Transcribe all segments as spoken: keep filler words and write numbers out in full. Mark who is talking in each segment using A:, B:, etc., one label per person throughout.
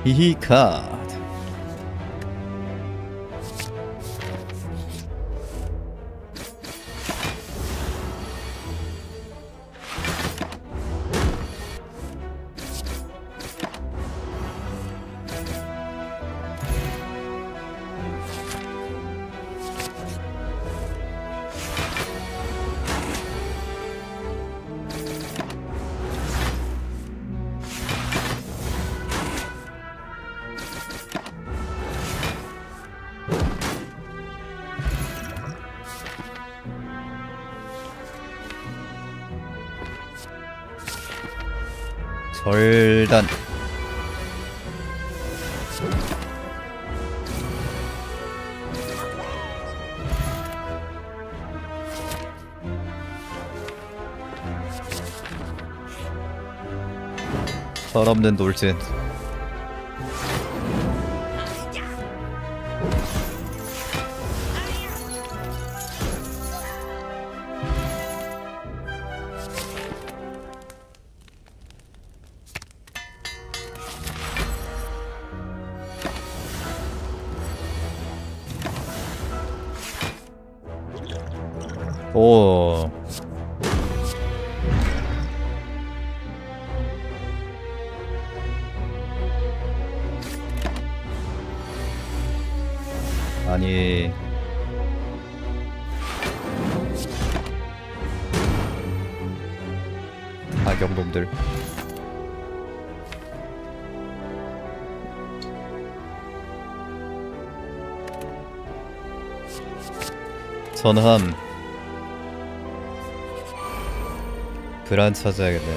A: 히히 카드. 절단. 철없는 돌진. 오. 아니. 악역놈들. 전함. 브란 찾아야겠네.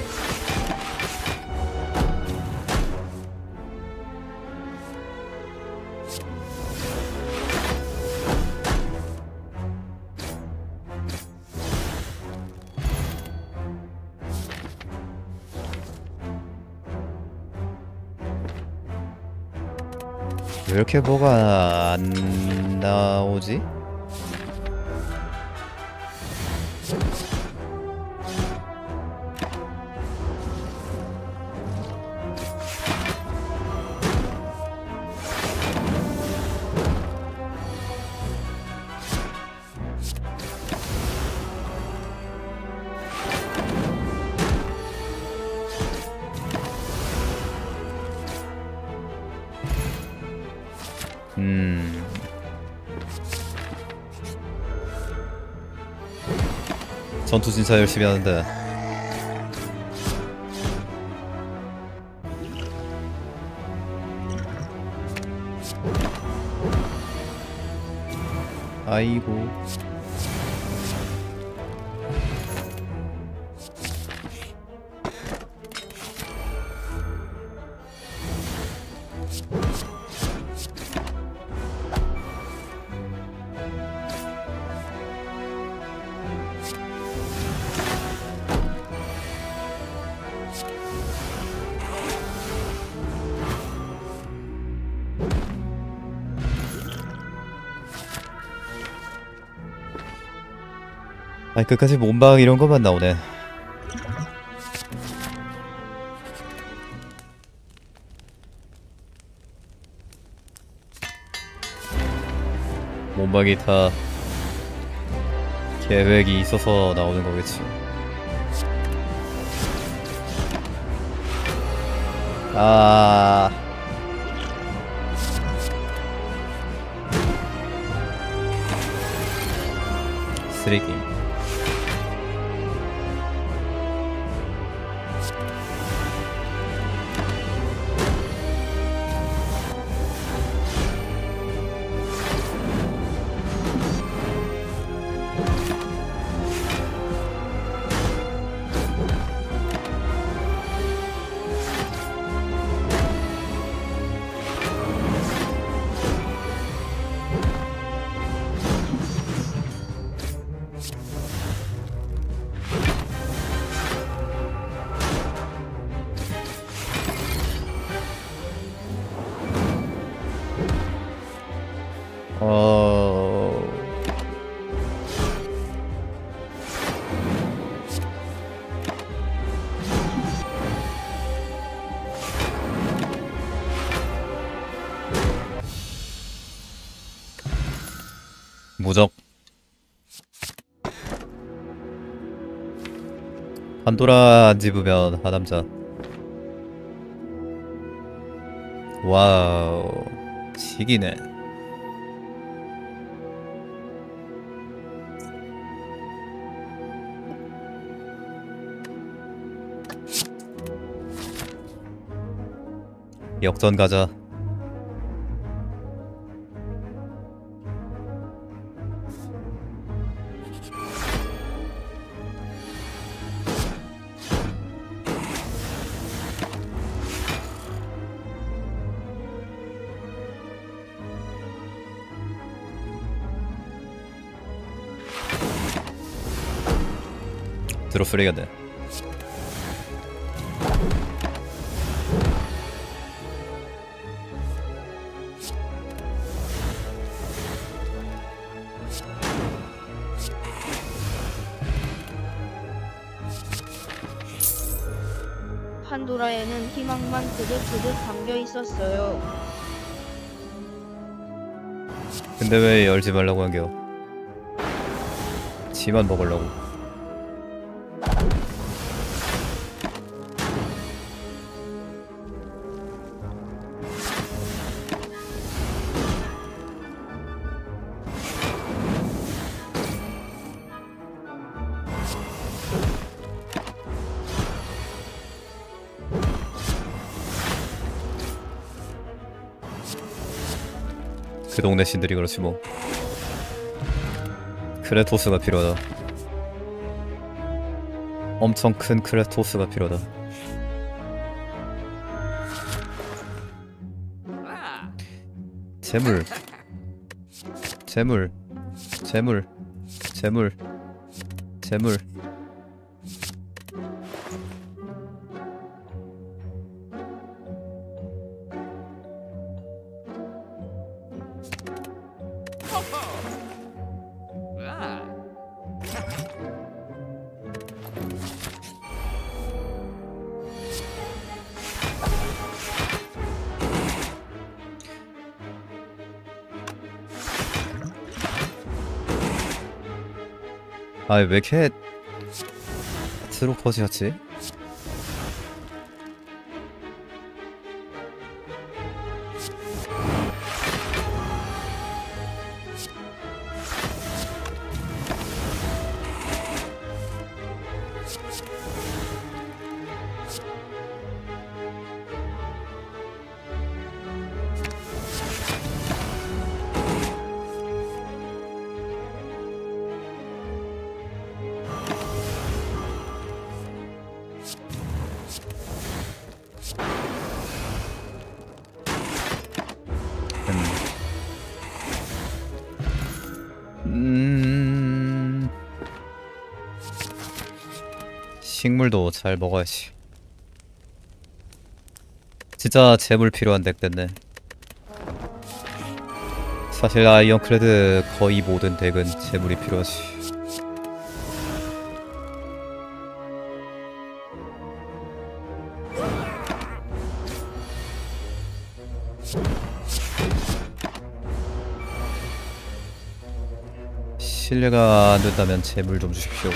A: 왜 이렇게 뭐가 안 나오지? 음. 전투 진짜 열심히 하는데. 아이고. 아니 끝까지 몸방 이런 것만 나오네. 몸방이 다 계획이 있어서 나오는 거겠지. 아. 쓰레기. 어... 무적. 판도라 안 집으면 하남자. 와우, 지기네. 역전 가자. 드로 쓰레기네.
B: 판도라에는 희망만 그득그득 담겨 있었어요.
A: 근데 왜 열지 말라고 한겨? 지만 먹으려고. 그 동네 신들이 그렇지 뭐. 크레토스가 필요하다. 엄청 큰 크레토스가 필요하다. 재물 재물 재물 재물 재물. 아, 왜 이렇게 트로퍼지였지? 음... 식물도 잘 먹어야지. 진짜 재물 필요한 덱 됐네. 사실 아이언크레드 거의 모든 덱은 재물이 필요하지. 실례가 안 된다면 재물 좀 주십시오.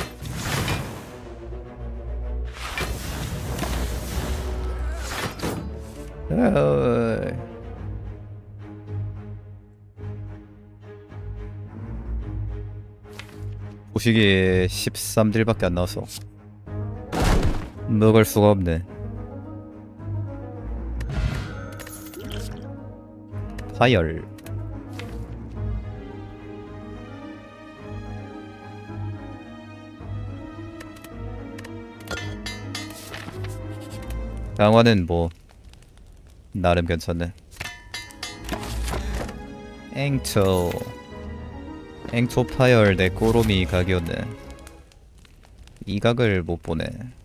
A: 어이. 보시기에 십삼 딜밖에 안 나와서 먹을 수가 없네. 파열. 강화는 뭐 나름 괜찮네. 앵초 앵초 파열 내 꼬로미 각이었네. 이 각을 못 보네.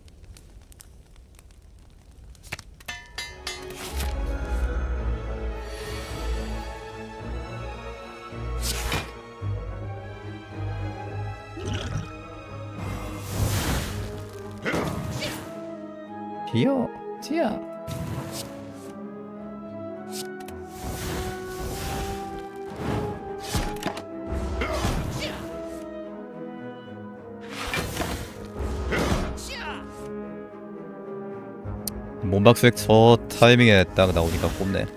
A: 귀여워 지야. 몸박수액 저 타이밍에 딱 나오니까 꼽네.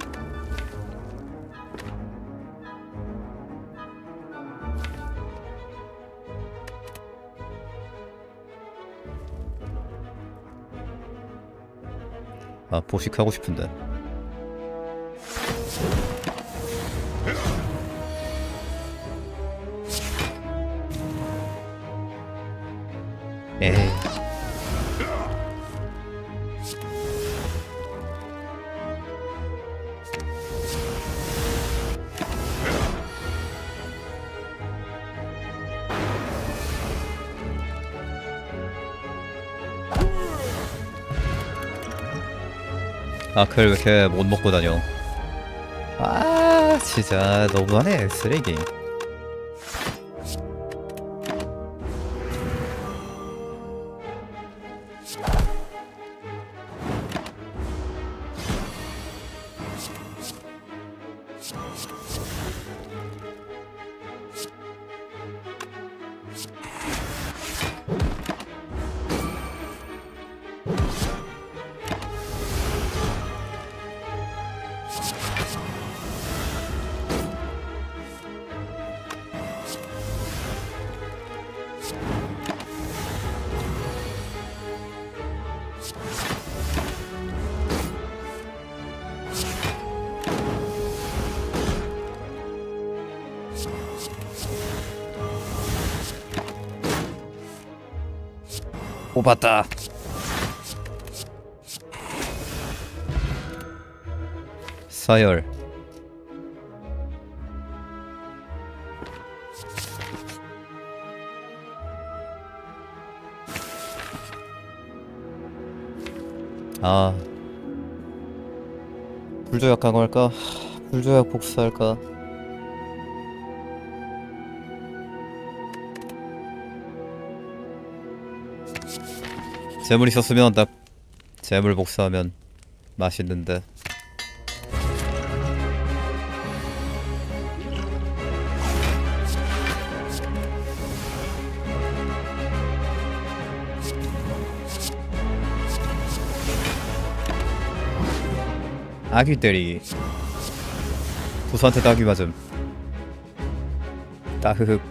A: 아, 보식하고 싶은데. 에이. 아클 왜 이렇게 못 먹고 다녀. 아 진짜 너무하네 쓰레기. 뽑았다. 사열. 아, 불조약 강화할까? 불조약 복사할까? 재물 있었으면 딱 재물 복사하면 맛있는데. 아기 때리기. 도수한테 따기 맞음. 따흐흑.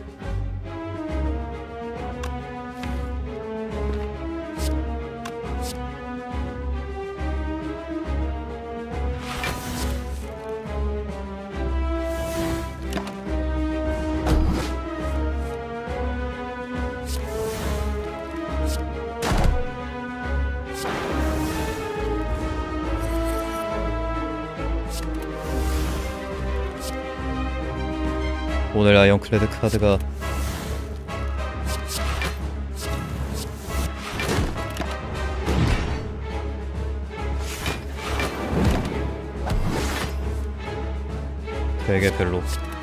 A: 오늘 아이언클레드 카드가 되게 별로.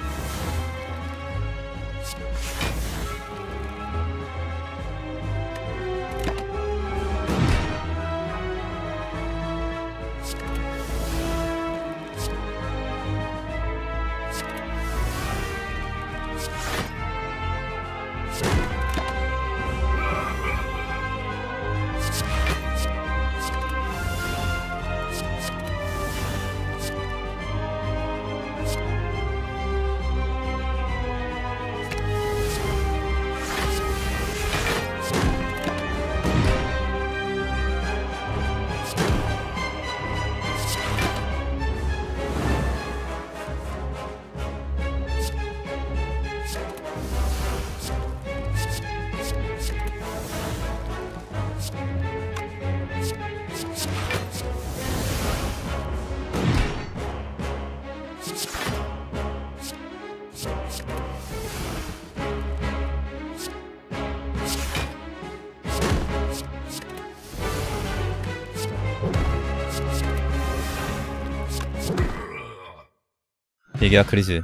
A: 이게 아크리지.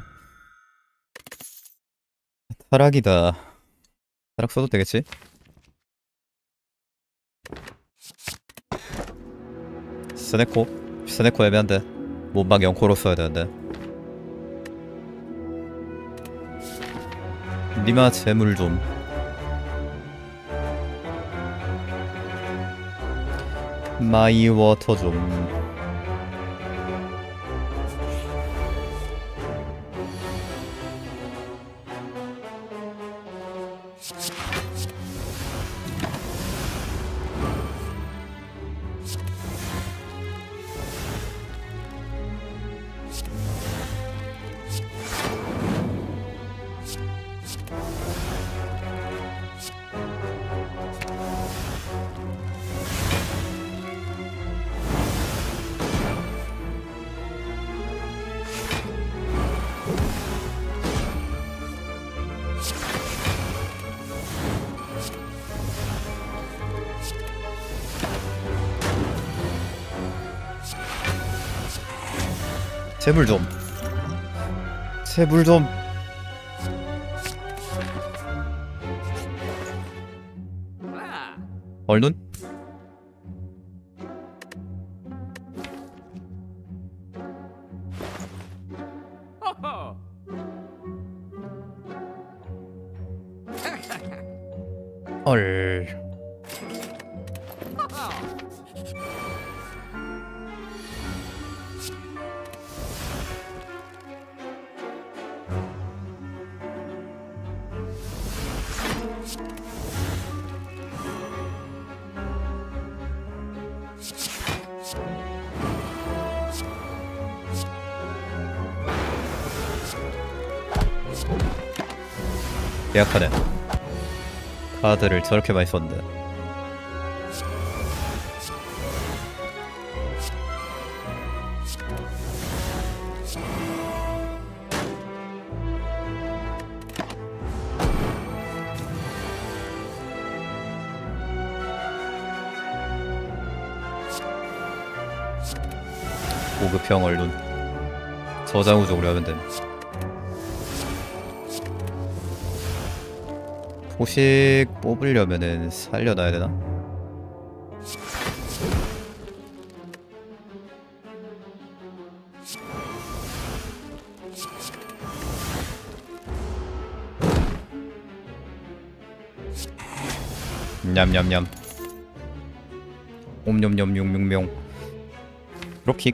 A: 타락이다. 타락 써도 되겠지? 스네코? 스네코 애매한데 몸방 영코로 써야 되는데. 니마 재물 좀. 마이 워터 좀. 재물 좀. 재물 좀. 얼눈? 헐. 계약하네. 카드를 저렇게 많이 썼는데. 고급형 얼눈. 저장 우적으로 하면 됨. 포식 뽑으려면은 살려놔야 되나? 냠냠냠. 옴뇸뇸뇸뇸뇸. 드롭킥.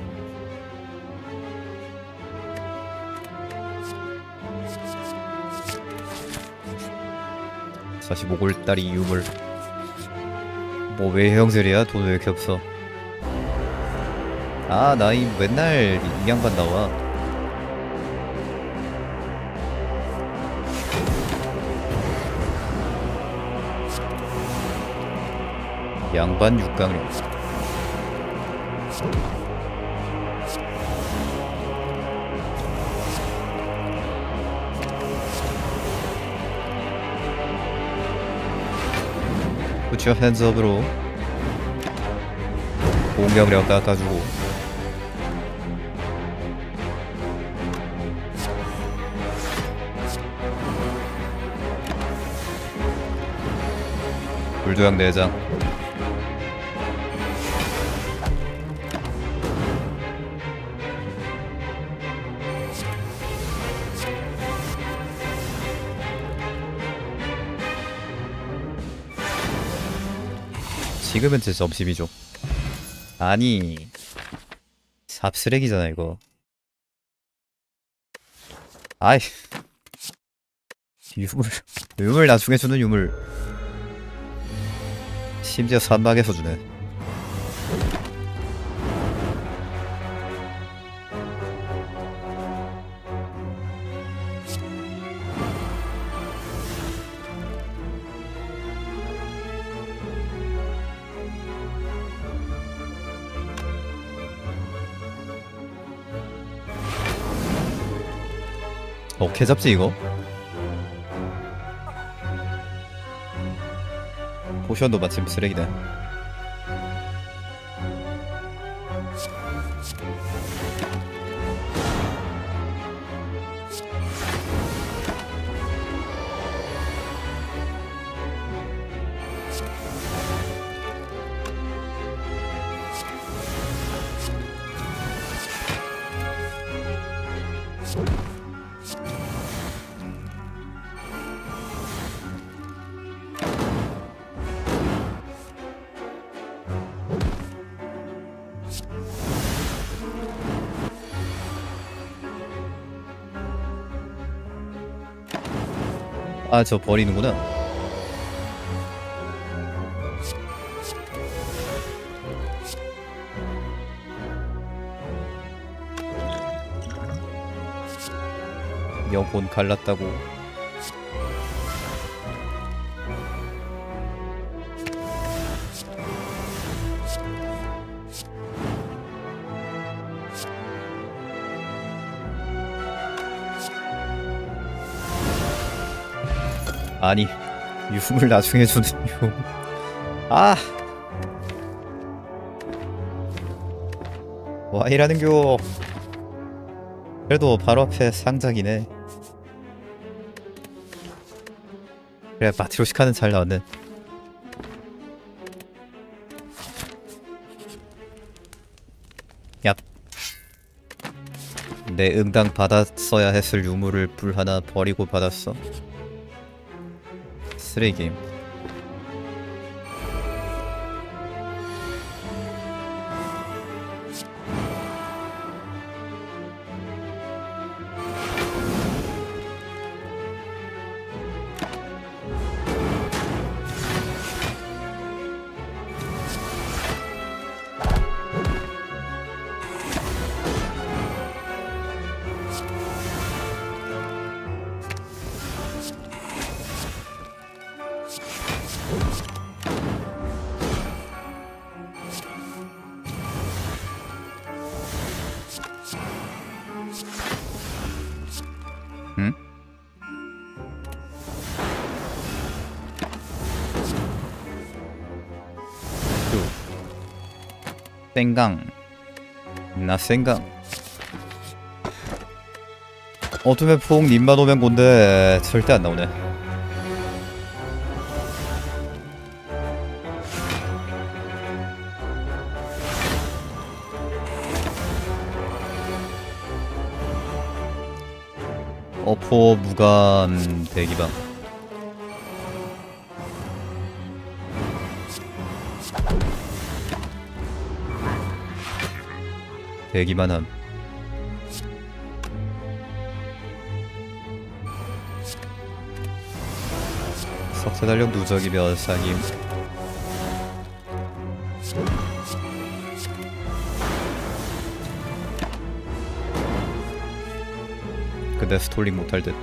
A: 사십오 골짜리 유물. 뭐 왜 형들이야? 돈 왜 이렇게 없어? 아, 나 이 맨날 이 양반 나와. 양반 육강류. Put your hands up으로 공격력 깎아주고. 불도약 내장. 지금은 제 점심이죠. 아니, 삽쓰레기잖아 이거. 아이, 유물, 유물 나중에 주는 유물. 심지어 산막에서 주네. 어, 개잡지 이거? 포션도 마침 쓰레기네. 아, 저 버리는구나. 영혼 갈랐다고. 아니, 유물 나중에 주는 유. 아! 와, 이라는겨. 그래도 바로 앞에 상작이네. 그래, 마트로시카는 잘 나왔네. 얍. 내 응당 받았어야 했을 유물을 불 하나 버리고 받았어. 쓰레기임. 응? 또 생강. 나 생강. 어둠의 폭 님만 오면 곤데 절대 안 나오네. 어포 무감 대기방. 대기만함. 석쇠달력 누적이면 상임. 근데 스톨링 못할 듯.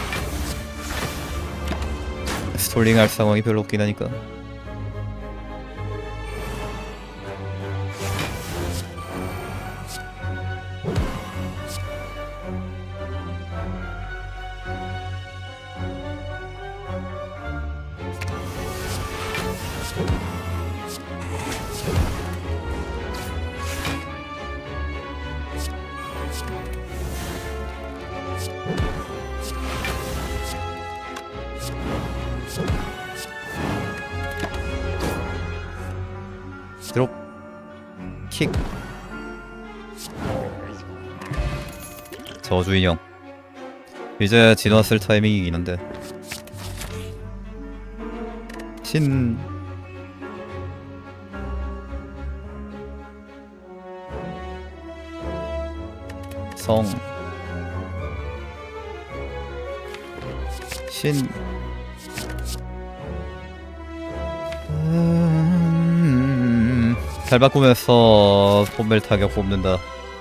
A: 스톨링 할 상황이 별로 없긴 하니까. 드롭 킥. 저주 인형. 이제 진화 쓸 타이밍이긴 한데. 신 성 신 음... 잘 바꾸면서 폼벨 타격 뽑는다.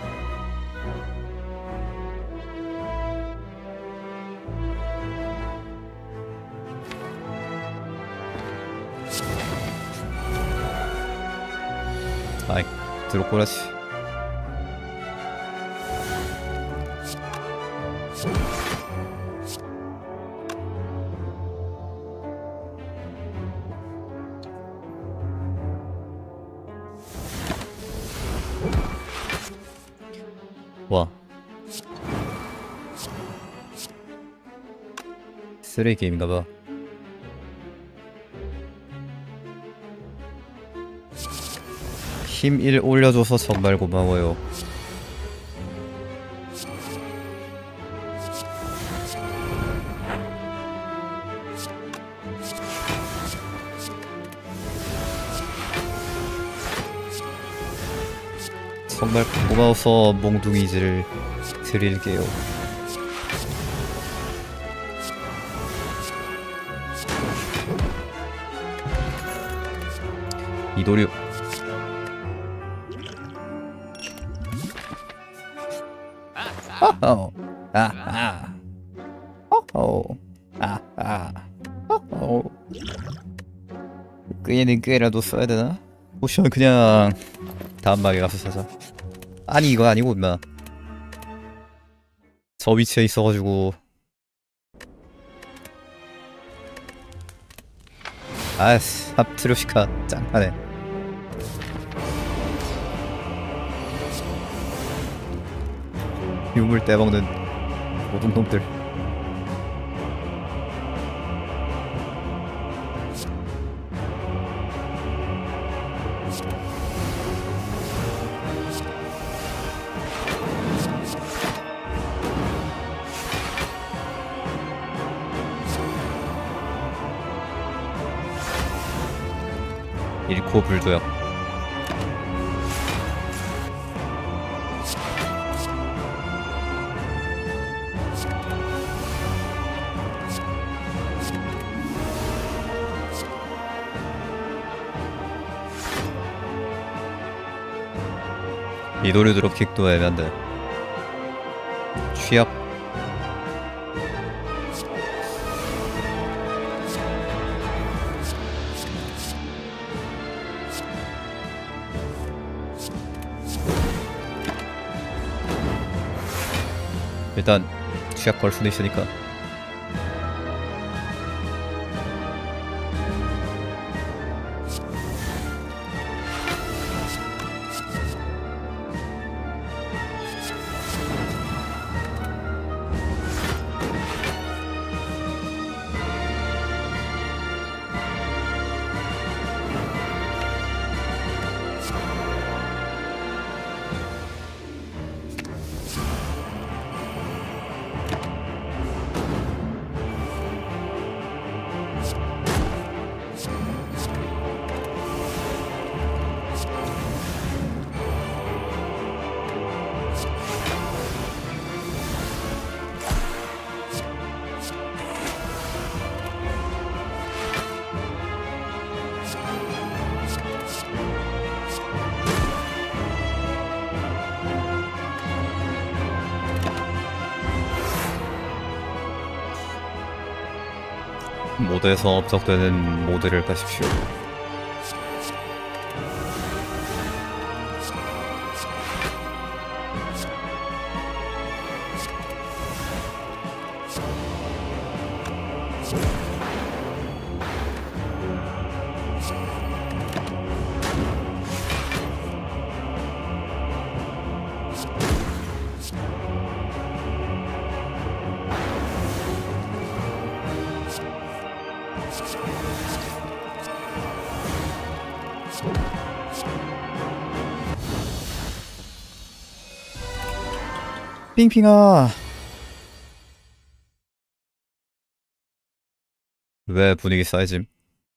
A: 아이, 들어꼬라지. 와, 쓰레기 게임인가봐. 힘 일 올려줘서 정말 고마워요. 정말 고마워서 몽둥이질을 드릴게요. 이도류. 어허. 아아. 어허. 아아. 어허. 꾀는 꾀라도 써야 되나? 포션 그냥 다음 막에 가서 사자. 아니 이거 아니고 임마. 저 위치에 있어가지고. 아이씨, 합트루시카 짱하네. 유물 떼먹는 모든 놈들. 일코 불도역. 이도류 드롭킥도 애매한데. 취업. 일단 취약 걸 수도 있으니까. 모드에서 업적되는 모드를 까십시오. 핑핑아, 왜 분위기 쌓이짐?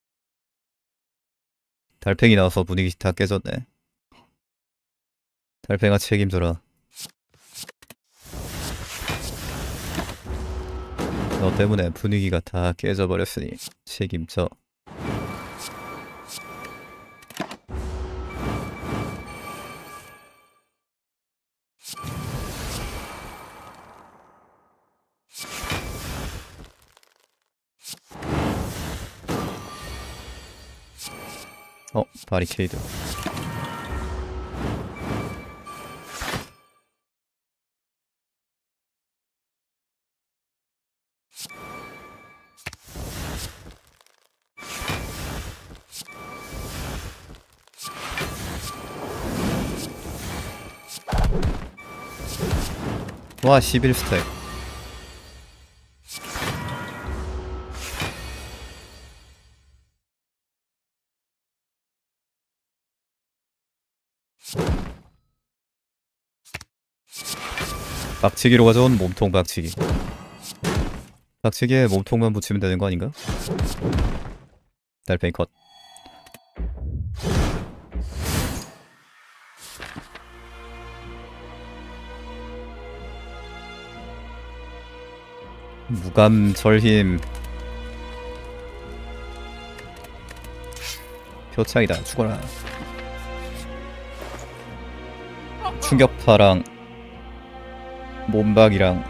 A: 달팽이 나와서 분위기 다 깨졌네. 달팽아 책임져라. 너 때문에 분위기가 다 깨져버렸으니 책임져. 어, 바리케이드. 와, 십일 스택. 박치기로 가져온 몸통 박치기. 박치기에 몸통만 붙이면 되는 거 아닌가? 달팽이 컷. 무감 절힘. 표창이다. 죽어라. 충격파랑 몸박이랑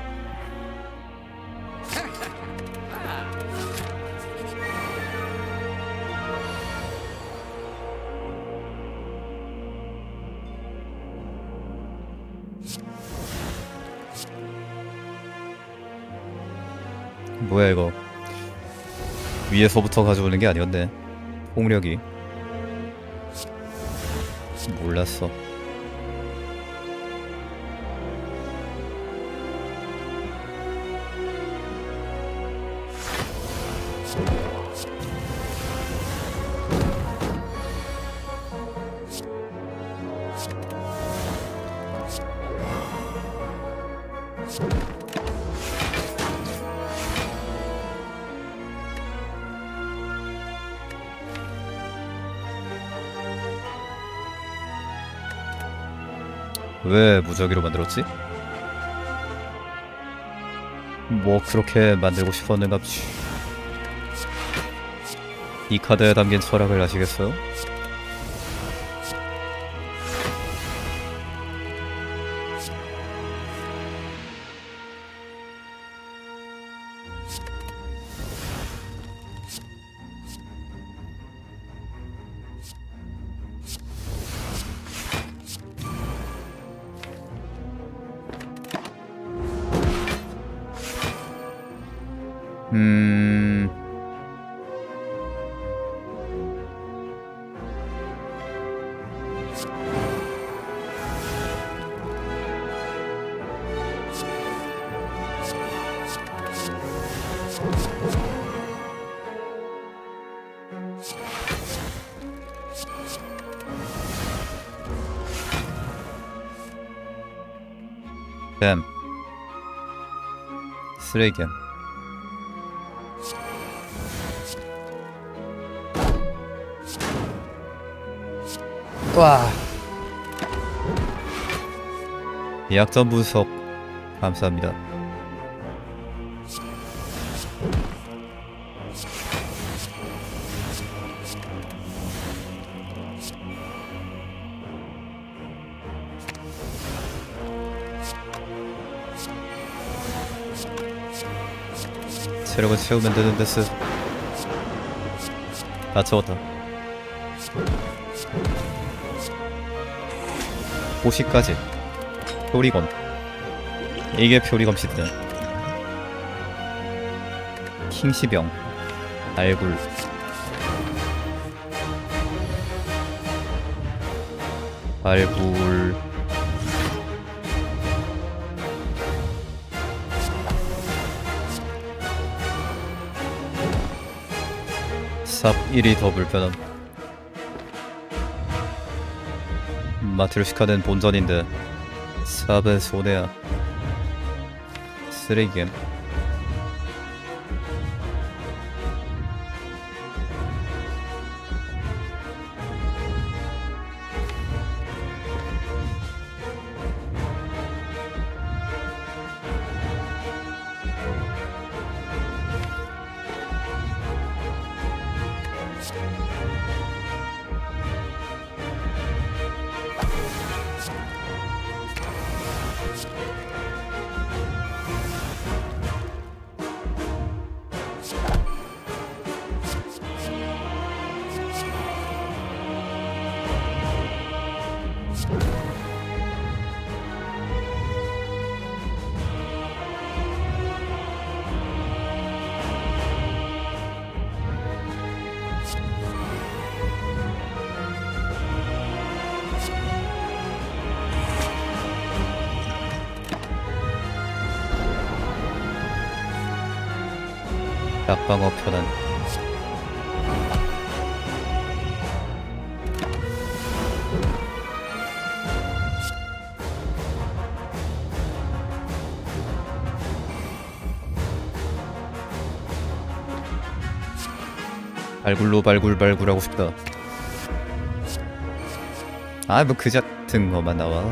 A: 뭐야 이거. 위에서부터 가져오는 게 아니었네. 폭력이. 몰랐어. 왜 무작위로 만들었지? 뭐 그렇게 만들고 싶었는갑지. 이 카드에 담긴 철학을 아시겠어요? 음... 뱀 쓰레기야. 와. 약점 분석 감사합니다. 체력을 채우면 되는 데스. 다 채웠다. 호시까지. 표리검. 이게 표리검 시드네. 킹시병. 알굴. 알굴. 삽 일이 더 불편함. 마트루시카는 본전인데 삽은 손해야. 쓰레기겜. 약방어 편한. 발굴로 발굴 발굴하고 싶다. 아 뭐 그 같은 거만 나와.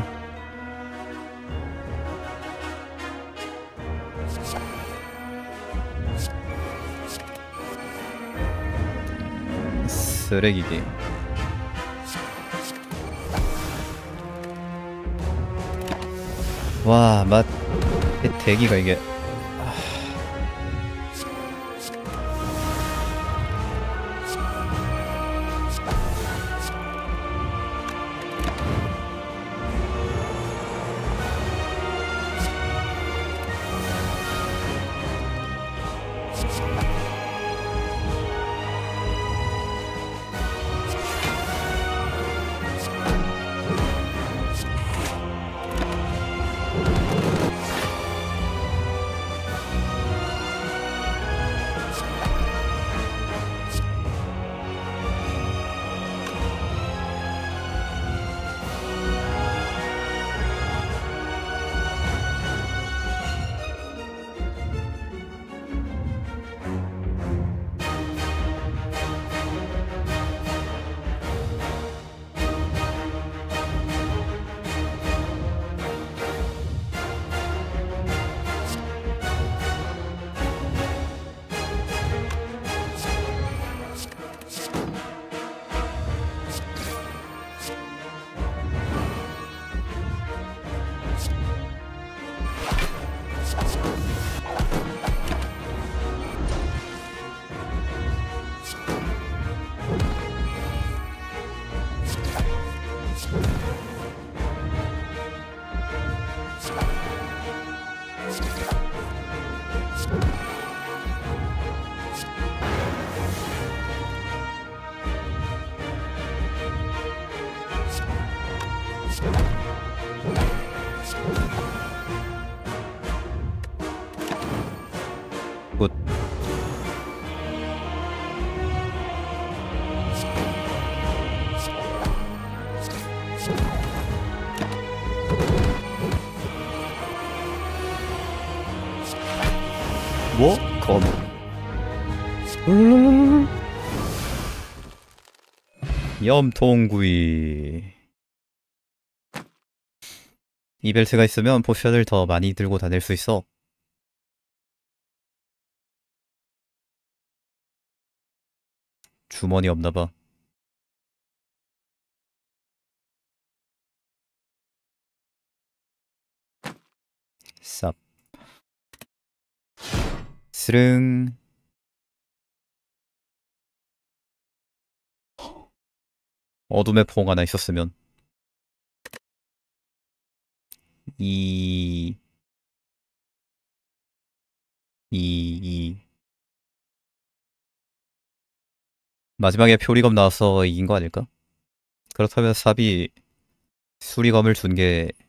A: 쓰레기 게임. 와, 맛 대기가 이게. 굿. 뭐? 검. 염통구이. 이 벨트가 있으면 포션을 더 많이 들고 다닐 수 있어. 주머니 없나봐. 쌉. 스릉. 어둠의 포옹 하나 있었으면. 이... 이... 이... 마지막에 표리검 나와서 이긴 거 아닐까? 그렇다면 삽이 수리검을 준 게